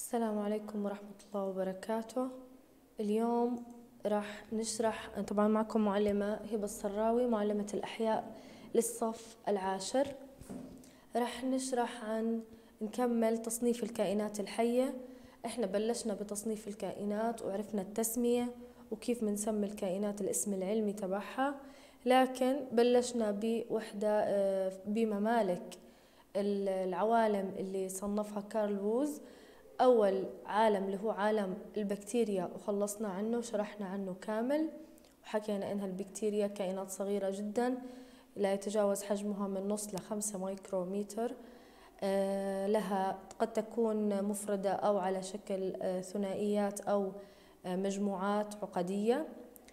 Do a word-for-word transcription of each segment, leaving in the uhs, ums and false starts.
السلام عليكم ورحمة الله وبركاته. اليوم راح نشرح، طبعا معكم معلمة هبة الصراوي، معلمة الأحياء للصف العاشر. راح نشرح عن نكمل تصنيف الكائنات الحية. احنا بلشنا بتصنيف الكائنات وعرفنا التسمية وكيف بنسمي الكائنات الاسم العلمي تبعها، لكن بلشنا بوحدة بممالك العوالم اللي صنفها كارل ووز. أول عالم اللي هو عالم البكتيريا، وخلصنا عنه وشرحنا عنه كامل، وحكينا إنها البكتيريا كائنات صغيرة جدا لا يتجاوز حجمها من نص لخمسة مايكرومتر. آه لها قد تكون مفردة أو على شكل آه ثنائيات أو آه مجموعات عقدية.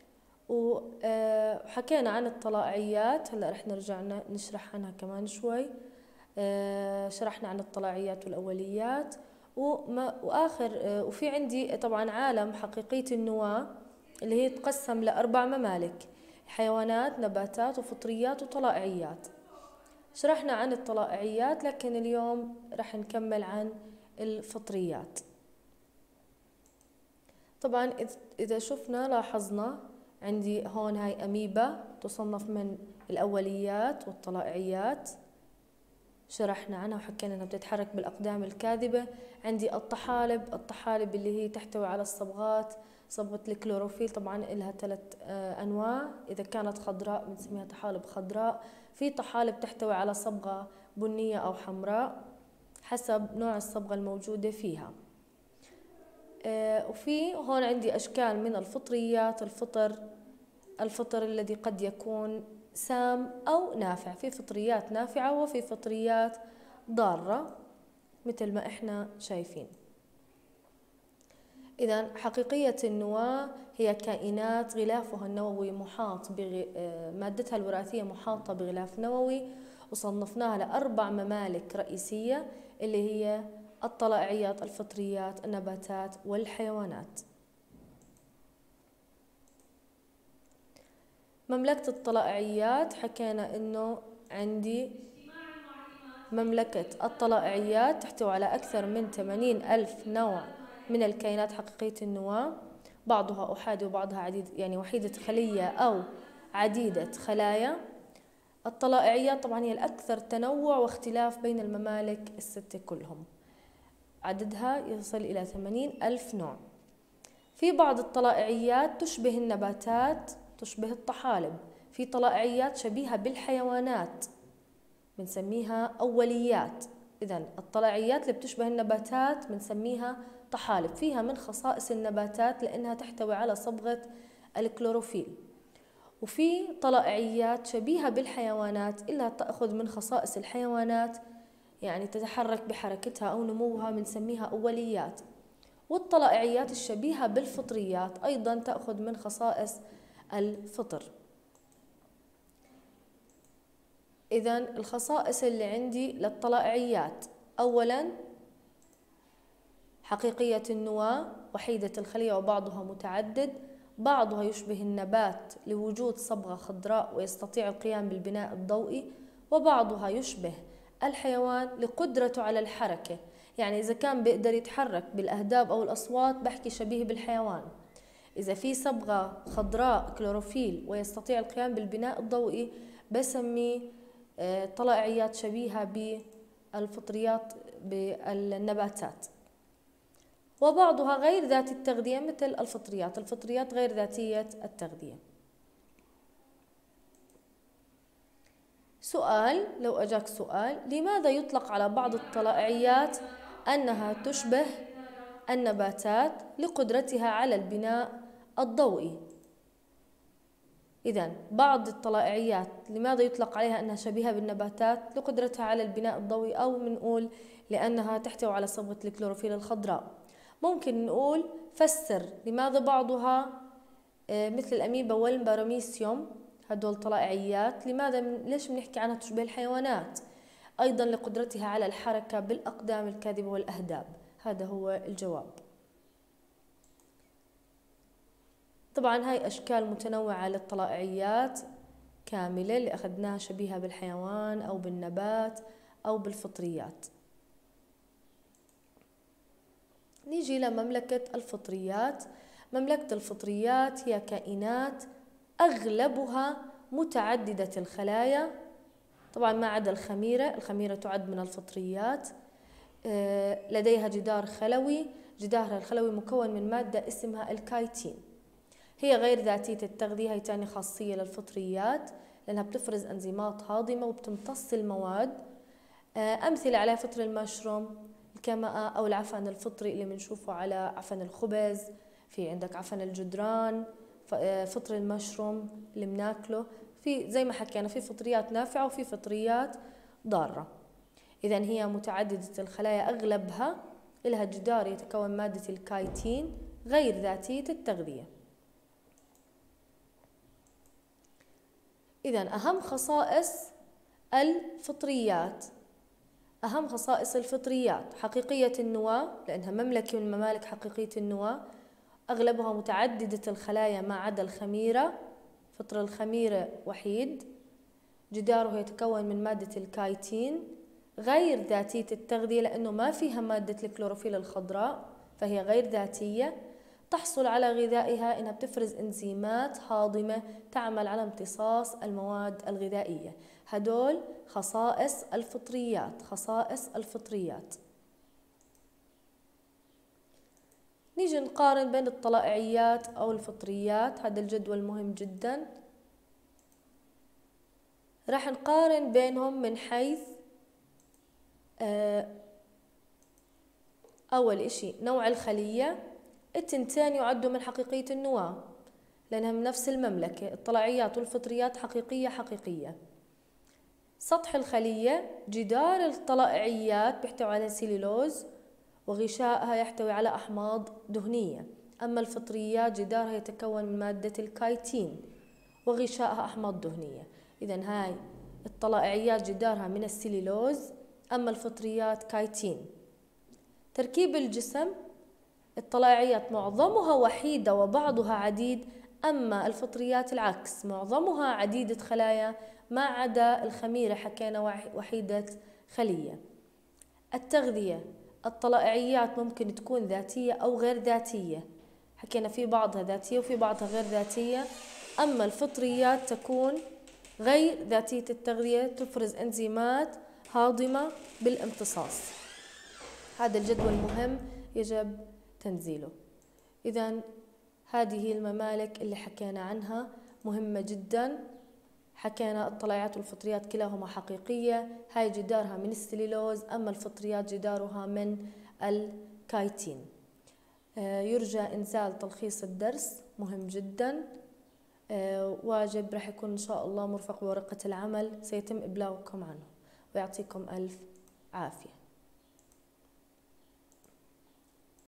وحكينا عن الطلائعيات، هلأ رح نرجع نشرح عنها كمان شوي. آه شرحنا عن الطلائعيات والأوليات. وما وآخر آه وفي عندي طبعا عالم حقيقية النواة اللي هي تقسم لأربع ممالك: حيوانات، نباتات، وفطريات، وطلائعيات. شرحنا عن الطلائعيات، لكن اليوم رح نكمل عن الفطريات. طبعا إذا شفنا لاحظنا عندي هون هاي أميبا تصنف من الأوليات والطلائعيات، شرحنا عنها وحكينا انها بتتحرك بالاقدام الكاذبه. عندي الطحالب، الطحالب اللي هي تحتوي على الصبغات، صبغه الكلوروفيل. طبعا لها ثلاث انواع، اذا كانت خضراء بنسميها طحالب خضراء، في طحالب تحتوي على صبغه بنيه او حمراء حسب نوع الصبغه الموجوده فيها. وفي هون عندي اشكال من الفطريات. الفطر الفطر الذي قد يكون سام أو نافع، في فطريات نافعة وفي فطريات ضارة مثل ما احنا شايفين. إذا حقيقية النواة هي كائنات غلافها النووي محاط بغ... مادتها الوراثية محاطة بغلاف نووي، وصنفناها لأربع ممالك رئيسية اللي هي الطلائعيات، الفطريات، النباتات، والحيوانات. مملكة الطلائعيات حكينا إنه عندي مملكة الطلائعيات تحتوي على أكثر من ثمانين ألف نوع من الكائنات حقيقية النواة، بعضها أحادي وبعضها عديد، يعني وحيدة خلية أو عديدة خلايا. الطلائعيات طبعا هي الأكثر تنوع واختلاف بين الممالك الستة كلهم، عددها يصل إلى ثمانين ألف نوع. في بعض الطلائعيات تشبه النباتات، تشبه الطحالب. في طلائعيات شبيهة بالحيوانات بنسميها أوليات. إذن الطلائعيات اللي بتشبه النباتات بنسميها طحالب، فيها من خصائص النباتات لأنها تحتوي على صبغة الكلوروفيل. وفي طلائعيات شبيهة بالحيوانات إلا تأخذ من خصائص الحيوانات، يعني تتحرك بحركتها أو نموها، بنسميها أوليات. والطلائعيات الشبيهة بالفطريات أيضا تأخذ من خصائص الفطر. إذن الخصائص اللي عندي للطلائعيات: أولا حقيقية النواة، وحيدة الخلية وبعضها متعدد، بعضها يشبه النبات لوجود صبغة خضراء ويستطيع القيام بالبناء الضوئي، وبعضها يشبه الحيوان لقدرته على الحركة، يعني إذا كان بيقدر يتحرك بالأهداب أو الأصوات بحكي شبيه بالحيوان. إذا في صبغة خضراء كلوروفيل ويستطيع القيام بالبناء الضوئي بسميه طلائعيات شبيهة بالفطريات بالنباتات. وبعضها غير ذات التغذية مثل الفطريات، الفطريات غير ذاتية التغذية. سؤال، لو أجاك سؤال: لماذا يطلق على بعض الطلائعيات أنها تشبه النباتات؟ لقدرتها على البناء الضوئي. إذن بعض الطلائعيات لماذا يطلق عليها أنها شبيهة بالنباتات؟ لقدرتها على البناء الضوئي، أو بنقول لأنها تحتوي على صبغة الكلوروفيل الخضراء. ممكن نقول فسر لماذا بعضها مثل الأميبا والباراميسيوم هدول طلائعيات، لماذا ليش بنحكي عنها تشبه الحيوانات؟ أيضا لقدرتها على الحركة بالأقدام الكاذبة والأهداب. هذا هو الجواب. طبعا هاي أشكال متنوعة للطلائعيات كاملة اللي أخذناها شبيهة بالحيوان أو بالنبات أو بالفطريات. نيجي لمملكة الفطريات. مملكة الفطريات هي كائنات أغلبها متعددة الخلايا، طبعا ما عدا الخميرة، الخميرة تعد من الفطريات. لديها جدار خلوي، جدارها الخلوي مكون من مادة اسمها الكايتين. هي غير ذاتية التغذية، هي تاني خاصية للفطريات لأنها بتفرز أنزيمات هاضمة وبتمتص المواد. أمثلة على فطر المشروم، الكمأة أو العفن الفطري اللي بنشوفه على عفن الخبز، في عندك عفن الجدران، فطر المشروم اللي بناكله. في زي ما حكينا في فطريات نافعة وفي فطريات ضارة. إذن هي متعددة الخلايا، أغلبها لها جدار يتكون مادة الكايتين غير ذاتية التغذية. إذن أهم خصائص الفطريات، أهم خصائص الفطريات حقيقية النواة، لأنها مملكة من ممالك حقيقية النواة، أغلبها متعددة الخلايا ما عدا الخميرة، فطر الخميرة وحيد، جداره يتكون من مادة الكايتين غير ذاتية التغذية لأنه ما فيها مادة الكلوروفيل الخضراء فهي غير ذاتية. تحصل على غذائها إنها بتفرز إنزيمات هاضمة تعمل على امتصاص المواد الغذائية. هدول خصائص الفطريات، خصائص الفطريات. نيجي نقارن بين الطلائعيات أو الفطريات، هذا الجدول مهم جدا. راح نقارن بينهم من حيث أول إشي نوع الخلية. التنتين يعدوا من حقيقية النواة لأنها من نفس المملكة، الطلائعيات والفطريات حقيقية حقيقية. سطح الخلية، جدار الطلائعيات بيحتوي على سيلولوز وغشائها يحتوي على أحماض دهنية، أما الفطريات جدارها يتكون من مادة الكايتين وغشائها أحماض دهنية. إذن هاي الطلائعيات جدارها من السيلولوز، أما الفطريات كايتين. تركيب الجسم، الطلائعيات معظمها وحيدة وبعضها عديد، أما الفطريات العكس معظمها عديدة خلايا ما عدا الخميرة حكينا وحيدة خلية. التغذية، الطلائعيات ممكن تكون ذاتية أو غير ذاتية، حكينا في بعضها ذاتية وفي بعضها غير ذاتية، أما الفطريات تكون غير ذاتية التغذية، تفرز إنزيمات هاضمة بالامتصاص. هذا الجدول مهم يجب تنزيله. إذن هذه الممالك اللي حكينا عنها مهمة جدا. حكينا الطلائعات والفطريات كلاهما حقيقية، هاي جدارها من السليلوز، أما الفطريات جدارها من الكايتين. يرجى إنزال تلخيص الدرس، مهم جدا. واجب رح يكون إن شاء الله مرفق بورقة العمل، سيتم إبلاغكم عنه، ويعطيكم ألف عافية.